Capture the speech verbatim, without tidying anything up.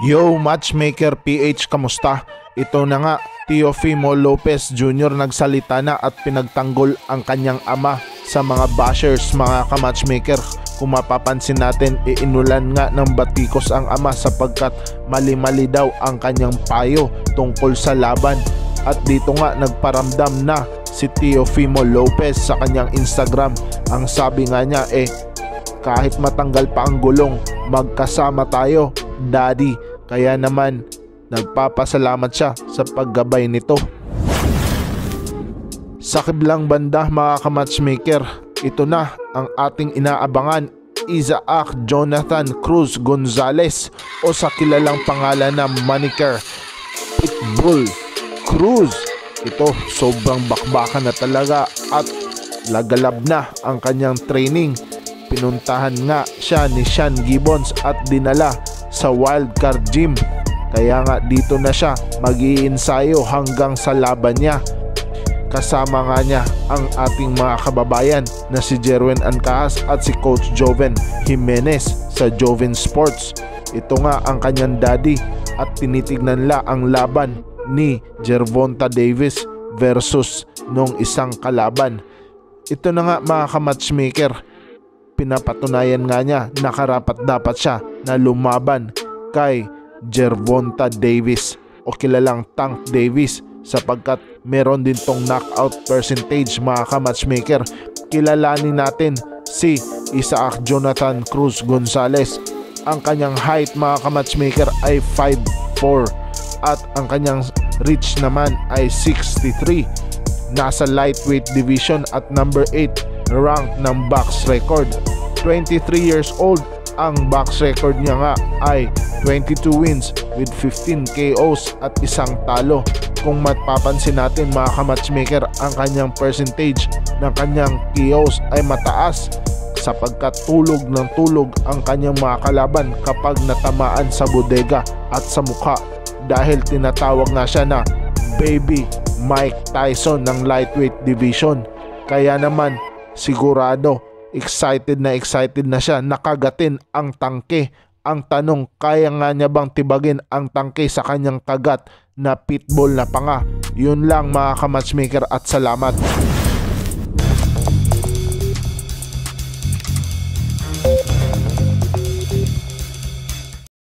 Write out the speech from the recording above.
Yo, Matchmaker P H, kamusta? Ito na nga, Teofimo Lopez Junior nagsalita na at pinagtanggol ang kanyang ama sa mga bashers, mga ka-matchmaker. Kung mapapansin natin, iinulan nga ng batikos ang ama sapagkat mali-mali daw ang kanyang payo tungkol sa laban. At dito nga nagparamdam na si Teofimo Lopez sa kanyang Instagram. Ang sabi nga niya eh, kahit matanggal pa ang gulong, magkasama tayo, daddy. Kaya naman nagpapasalamat siya sa paggabay nito. Sa kiblang banda, mga ka-matchmaker, ito na ang ating inaabangan, Isaac Jonathan Cruz Gonzalez o sa kilalang pangalan na Moniker Pitbull Cruz. Ito, sobrang bakbakan na talaga at lagalab na ang kanyang training. Pinuntahan nga siya ni Sean Gibbons at dinala sa Wildcard Gym. Kaya nga dito na siya mag-iinsayo hanggang sa laban niya. Kasama nga niya ang ating mga kababayan na si Jerwin Ancahas at si Coach Joven Jimenez sa Joven Sports. Ito nga ang kanyang daddy at tinitignan la ang laban ni Gervonta Davis versus nung isang kalaban. Ito na nga, mga ka-matchmaker, pinapatunayan nga niya na karapat dapat siya na lumaban kay Gervonta Davis o kilalang Tank Davis sapagkat meron din tong knockout percentage, mga ka-matchmaker. Kilalanin natin si Isaac Jonathan Cruz Gonzalez. Ang kanyang height, mga ka-matchmaker, ay five four at ang kanyang reach naman ay sixty-three. Nasa lightweight division at number eight rank ng box record. twenty-three years old, ang box record niya nga ay twenty-two wins with fifteen K Os at isang talo. Kung mapapansin natin, mga ka-matchmaker, ang kanyang percentage ng kanyang K Os ay mataas sapagkat tulog ng tulog ang kanyang mga kalaban kapag natamaan sa bodega at sa mukha, dahil tinatawag nga siya na Baby Mike Tyson ng lightweight division. Kaya naman sigurado excited na excited na siya nakagatin ang tangke. Ang tanong, kaya nga niya bang tibagin ang tangke sa kanyang kagat na pitbull na panga? Yun lang, mga ka-matchmaker, at salamat.